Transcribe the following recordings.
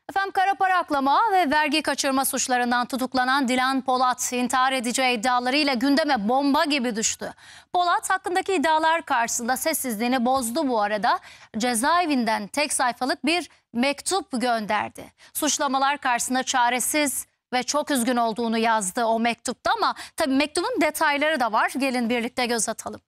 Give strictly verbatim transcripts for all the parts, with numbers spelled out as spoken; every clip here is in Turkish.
Efendim, kara para aklama ve vergi kaçırma suçlarından tutuklanan Dilan Polat intihar edeceği iddialarıyla gündeme bomba gibi düştü. Polat hakkındaki iddialar karşısında sessizliğini bozdu bu arada. Cezaevinden tek sayfalık bir mektup gönderdi. Suçlamalar karşısında çaresiz ve çok üzgün olduğunu yazdı o mektupta, ama tabii mektubun detayları da var. Gelin birlikte göz atalım.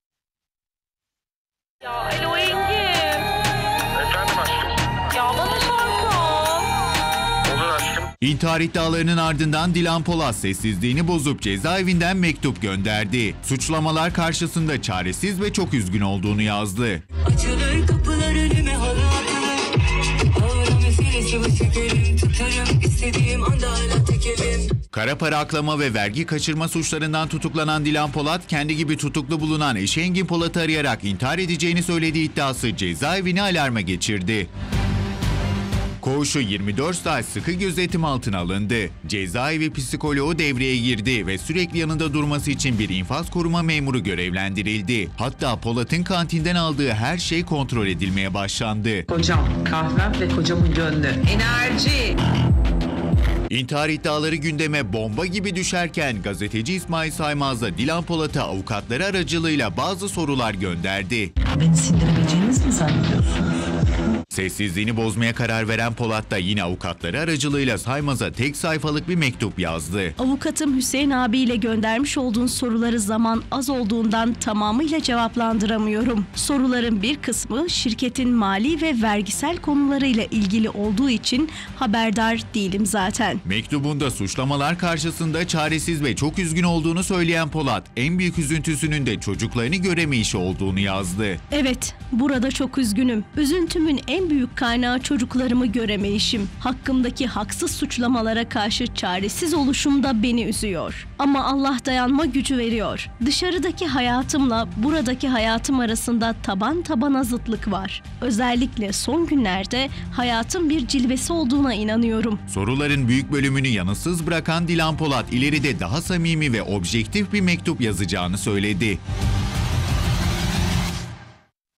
Ya alo Engin. Efendim aşkım. Ya bana şarkı al. Olur aşkım. İntihar iddialarının ardından Dilan Polat sessizliğini bozup cezaevinden mektup gönderdi. Suçlamalar karşısında çaresiz ve çok üzgün olduğunu yazdı. Açılır kapılar önüme halatına. Ağır meselesi bu şekerim. Tutarım istediğim anda hala tekelim. Kara para aklama ve vergi kaçırma suçlarından tutuklanan Dilan Polat, kendi gibi tutuklu bulunan eşi Engin Polat'ı arayarak intihar edeceğini söylediği iddiası cezaevini alarma geçirdi. Koğuşu yirmi dört saat sıkı gözetim altına alındı. Cezaevi psikoloğu devreye girdi ve sürekli yanında durması için bir infaz koruma memuru görevlendirildi. Hatta Polat'ın kantinden aldığı her şey kontrol edilmeye başlandı. Kocam, kahvem ve kocamın gönlü. Enerji. İntihar iddiaları gündeme bomba gibi düşerken gazeteci İsmail Saymaz da Dilan Polat'a avukatları aracılığıyla bazı sorular gönderdi. Beni sindirebileceğiniz mi zannediyorsunuz? Sessizliğini bozmaya karar veren Polat da yine avukatları aracılığıyla Saymaz'a tek sayfalık bir mektup yazdı. Avukatım Hüseyin abiyle göndermiş olduğun soruları zaman az olduğundan tamamıyla cevaplandıramıyorum. Soruların bir kısmı şirketin mali ve vergisel konularıyla ilgili olduğu için haberdar değilim zaten. Mektubunda suçlamalar karşısında çaresiz ve çok üzgün olduğunu söyleyen Polat, en büyük üzüntüsünün de çocuklarını göremeyişi olduğunu yazdı. Evet, burada çok üzgünüm. Üzüntümün en büyük kaynağı çocuklarımı göremeyişim. Hakkımdaki haksız suçlamalara karşı çaresiz oluşum da beni üzüyor. Ama Allah dayanma gücü veriyor. Dışarıdaki hayatımla buradaki hayatım arasında taban tabana zıtlık var. Özellikle son günlerde hayatın bir cilvesi olduğuna inanıyorum. Soruların büyük bölümünü yanıtsız bırakan Dilan Polat, ileride daha samimi ve objektif bir mektup yazacağını söyledi.